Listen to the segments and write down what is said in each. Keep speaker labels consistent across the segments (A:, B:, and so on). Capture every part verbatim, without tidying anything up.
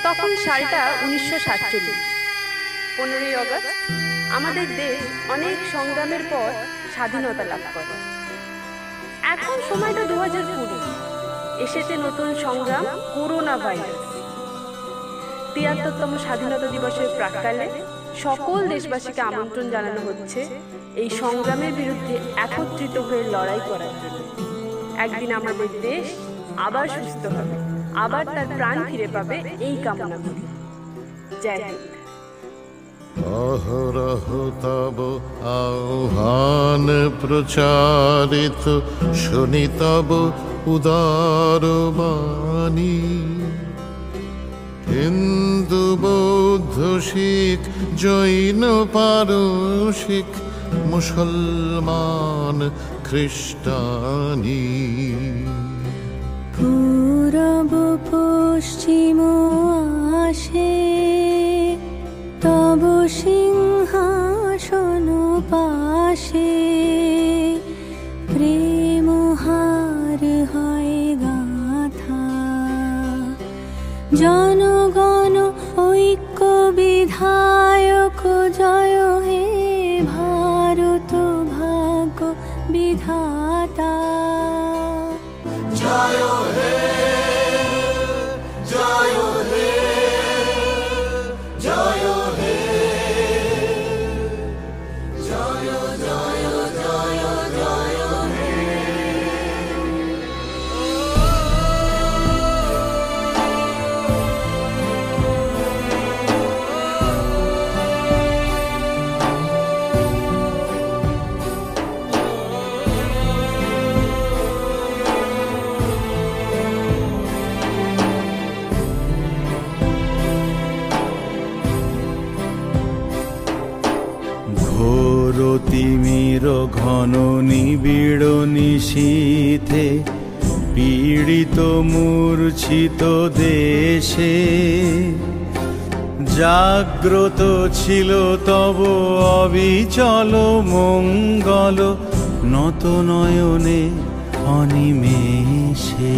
A: তখন সালটা উনিশশো সাতচল্লিশ। পনেরোই আগস্ট আমাদের দেশ অনেক সংগ্রামের পর স্বাধীনতা লাভ করে। এখন সময়টা দু হাজার কুড়ি, এসেছে নতুন সংগ্রাম, করোনা ভাইরাস। তিয়াত্তরতম স্বাধীনতা দিবসের প্রাক্কালে সকল দেশবাসীকে আমন্ত্রণ জানানো হচ্ছে এই সংগ্রামের বিরুদ্ধে একত্রিত হয়ে লড়াই করার জন্য। একদিন আমাদের দেশ আবার সুস্থ হবে, আবার তার প্রাণ ফিরে পাবে, এই কামনা করি। জয় হিন্দ।
B: অহরহ তব আহ্বান প্রচারিত, শুনি তব উদার বাণী। হিন্দু বৌদ্ধ শিখ জৈন পারসিক, মুসলমান খ্রিস্টানি।
C: পূরব পশ্চিম আসে তব সিংহাসন পাশে, প্রেম হার হয় গাথা। জনগণ ঐক্য বিধায়ক, জয় হে ভারত ভাগ্য বিধাতা।
B: জয় হে জয় হে জয় হে জয় জয় জয় জয় হে।
D: তিমির ঘন নিবিড় নিশীথে, পীড়িত মূর্ছিত দেশে, জাগ্রত ছিল তব অবিচল মঙ্গল, নত নয়নে অনিমেষে।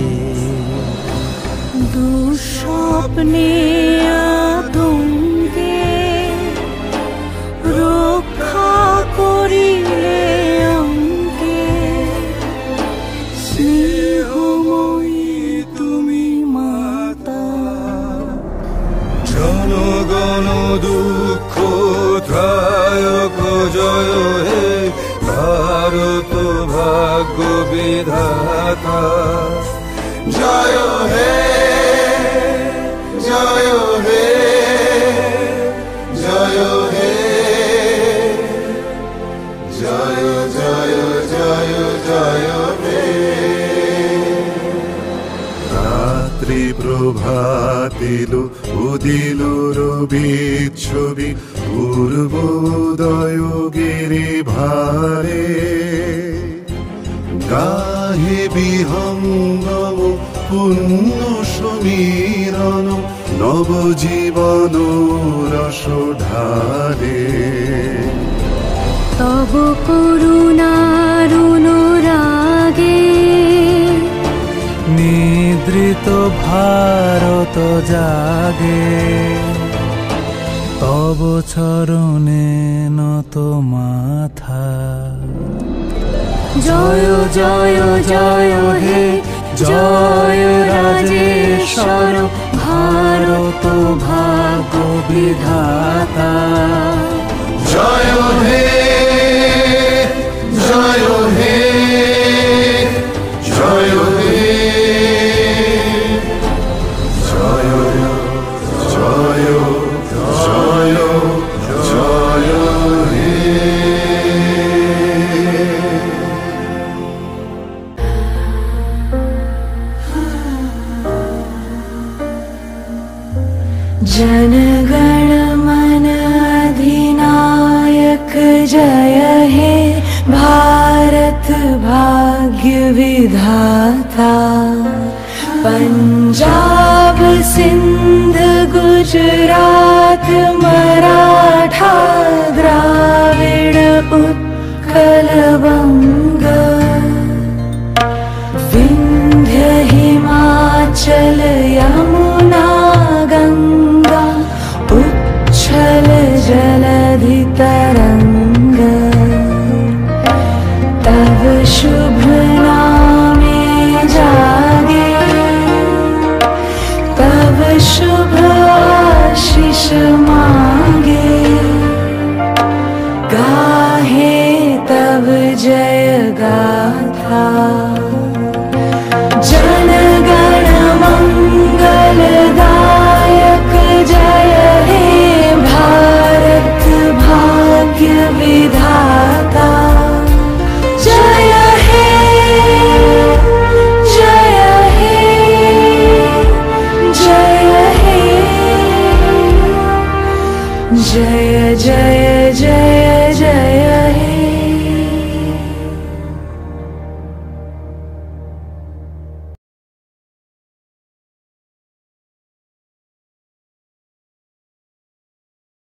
C: দুঃস্বপ্নে আতঙ্কে রক্ষা করিলে অঙ্কে, স্নেহময়ী তুমি মাতা।
E: জনগণ দুঃখ ত্রায়ক, জয় হে ভারত ভাগ্য বিধাতা। জয় হে জয় হে জয় হে জয় জয় জয় জয় হে। রাত্রি প্রভাতিল উদিল রবিচ্ছবি, পূর্বোদয় গিরি ভারে। গাহে বিহঙ্গম পুণ্য সমীরণ, নবজীবন রস ঢালে।
C: তব করুণার অনুরাগে
D: নিদ্রিত ভারত জাগে, তব চরণে নত মাথা।
C: জয় জয় জয় হে জয় রাজেশ্বর, ভারত ভাগ্য বিধাতা।
B: জয় হে জয় হে জয় হে জয় জয় জয় জয় হে।
C: जनगण मन अधिनायक, जय हे भारत भाग्य विधाता। पंजाब सिंध गुजरात मराठा, द्राविड़ उत्कल बंग, विंध्य हिमाचल या